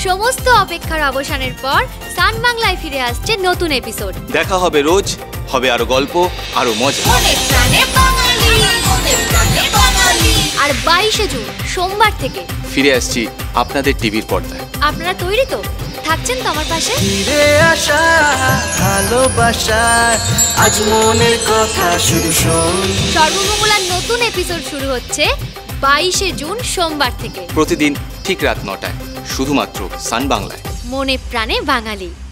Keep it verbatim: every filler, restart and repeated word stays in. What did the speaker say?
সমস্ত অপেক্ষার অবসানের পর সান বাংলায় ফিরে আসছে নতুন এপিসোড। দেখা হবে রোজ, হবে আরো গল্প, আরো মজা। আর বাইশে জুন সোমবার থেকে ফিরে আসছি আপনাদের টিভির পর্দায়। আপনারা তৈরি তো? থাকছেন তো আমার পাশে? ফিরে আসা ভালোবাসা, আজ মনের কথা শুরু শোন। সর্বমঙ্গলার নতুন এপিসোড শুরু হচ্ছে বাইশে জুন সোমবার থেকে, প্রতিদিন ঠিক রাত নটায়, শুধুমাত্র সান বাংলায়। মনে প্রাণে বাঙালি।